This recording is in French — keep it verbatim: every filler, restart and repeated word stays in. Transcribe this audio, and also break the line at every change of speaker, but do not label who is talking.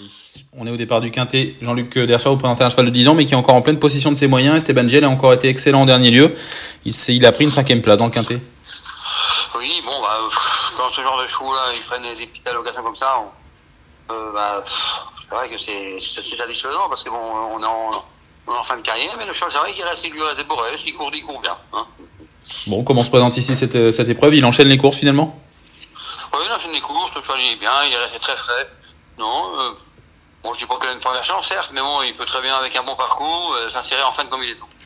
On est au départ du Quintet. Jean-Luc Dersoir vous présentez un cheval de dix ans, mais qui est encore en pleine possession de ses moyens. Esteban Giel a encore été excellent en dernier lieu. Il, il a pris une cinquième place dans le Quintet.
Oui, bon, bah, quand ce genre de chevaux-là, ils prennent des petites allocations comme ça, on, euh, bah, c'est vrai que c'est, c'est, c'est satisfaisant, parce que bon, on est en, on est en fin de carrière, mais le cheval, c'est vrai qu'il reste, il lui reste des borets, s'il court, il court bien, hein.
Bon, comment se présente ici cette, cette épreuve? Il enchaîne les courses finalement?
Oui, il enchaîne les courses, le cheval, il est bien, il est resté très frais. Non, euh, bon, je dis pas qu'il a une première chance, certes, mais bon, il peut très bien, avec un bon parcours, euh, s'insérer en fin de combinaison.